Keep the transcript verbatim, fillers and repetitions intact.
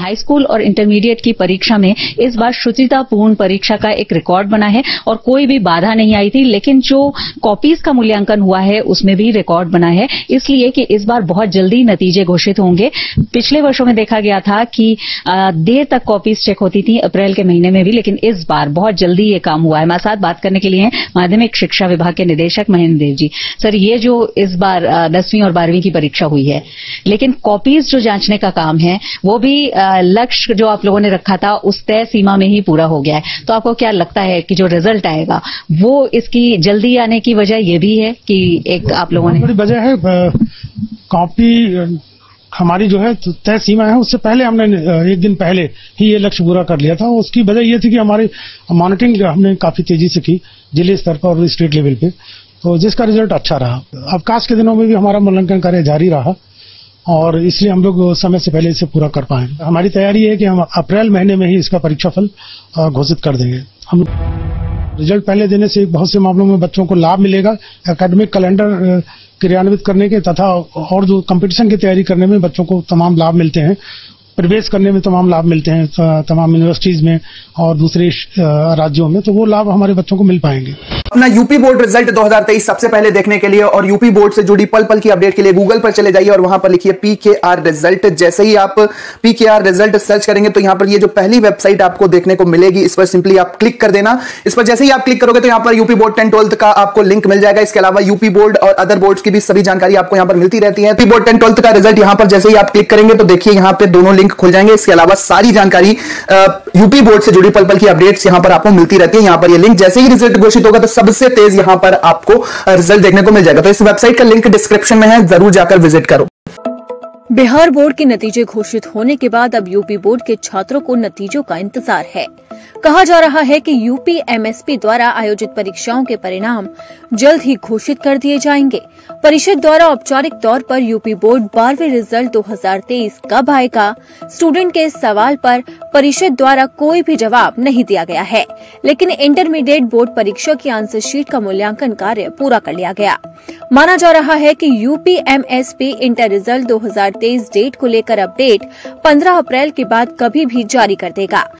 High school और intermediate की परीक्षा में इस बार शुचितापूर्ण परीक्षा का एक रिकॉर्ड बना है और कोई भी बाधा नहीं आई थी, लेकिन जो कॉपीज का मूल्यांकन हुआ है उसमें भी रिकॉर्ड बना है, इसलिए कि इस बार बहुत जल्दी नतीजे घोषित होंगे। पिछले वर्षों में देखा गया था कि देर तक कॉपीज चेक होती थी अप्रैल के महीने में भी, लेकिन इस बार बहुत जल्दी ये काम हुआ है। हमारे साथ बात करने के लिए हैं माध्यमिक शिक्षा विभाग के निदेशक महेंद्र देव जी। सर, ये जो इस बार दसवीं और बारहवीं की परीक्षा हुई है, लेकिन कॉपीज जो जांचने का काम है वो भी लक्ष्य जो आप लोगों ने रखा था उस तय सीमा में ही पूरा हो गया है, तो आपको क्या लगता है कि जो रिजल्ट आएगा वो इसकी जल्दी आने की वजह ये भी है कि एक आप लोगों ने बड़ी वजह है कॉपी हमारी जो है तय सीमा है, उससे पहले हमने एक दिन पहले ही ये लक्ष्य पूरा कर लिया था। उसकी वजह ये थी कि हमारी मॉनिटरिंग हमने काफी तेजी से की जिले स्तर पर और स्टेट लेवल पे, तो जिसका रिजल्ट अच्छा रहा। अवकाश के दिनों में भी हमारा मूल्यांकन कार्य जारी रहा और इसलिए हम लोग समय से पहले इसे पूरा कर पाए। हमारी तैयारी है कि हम अप्रैल महीने में ही इसका परीक्षाफल घोषित कर देंगे। हम रिजल्ट पहले देने से बहुत से मामलों में बच्चों को लाभ मिलेगा एकेडमिक कैलेंडर क्रियान्वित करने के तथा और जो कंपटीशन की तैयारी करने में बच्चों को तमाम लाभ मिलते हैं, प्रवेश करने में तमाम लाभ मिलते हैं तमाम यूनिवर्सिटीज में और दूसरे राज्यों में, तो वो लाभ हमारे बच्चों को मिल पाएंगे। अपना यूपी बोर्ड रिजल्ट दो हज़ार तेईस सबसे पहले देखने के लिए और यूपी बोर्ड से जुड़ी पल पल की अपडेट के लिए गूगल पर चले जाइए और वहां पर लिखिए पीकेआर रिजल्ट। जैसे ही आप पीकेआर रिजल्ट सर्च करेंगे तो यहां पर ये जो पहली वेबसाइट आपको देखने को मिलेगी, इस पर सिंपली आप क्लिक कर देना। इस पर जैसे ही आप क्लिक करोगे तो यहां पर यूपी बोर्ड टेन ट्वेल्थ का आपको लिंक मिल जाएगा। इसके अलावा यूपी बोर्ड और अदर बोर्ड्स की भी सभी जानकारी आपको यहां पर मिलती रहती है। यूपी बोर्ड टेन ट्वेल्थ का रिजल्ट यहां पर जैसे ही आप क्लिक करेंगे तो देखिए यहां पर दोनों लिंक खुल जाएंगे। इसके अलावा सारी जानकारी यूपी बोर्ड से जुड़ी पल पल की अपडेट्स यहां पर आपको मिलती रहती है। यहां पर ये लिंक जैसे ही रिजल्ट घोषित होगा तो सबसे तेज यहां पर आपको रिजल्ट देखने को मिल जाएगा। तो इस वेबसाइट का लिंक डिस्क्रिप्शन में है, जरूर जाकर विजिट करो। बिहार बोर्ड के नतीजे घोषित होने के बाद अब यूपी बोर्ड के छात्रों को नतीजों का इंतजार है। कहा जा रहा है कि यूपी एमएसपी द्वारा आयोजित परीक्षाओं के परिणाम जल्द ही घोषित कर दिए जाएंगे। परिषद द्वारा औपचारिक तौर पर यूपी बोर्ड बारहवीं रिजल्ट दो हज़ार तेईस कब आएगा, स्टूडेंट के इस सवाल पर परिषद द्वारा कोई भी जवाब नहीं दिया गया है, लेकिन इंटरमीडिएट बोर्ड परीक्षा की आंसर शीट का मूल्यांकन कार्य पूरा कर लिया गया। माना जा रहा है कि यूपी एमएसपी इंटर रिजल्ट दो हज़ार तेईस डेट को लेकर अपडेट पंद्रह अप्रैल के बाद कभी भी जारी कर देगा।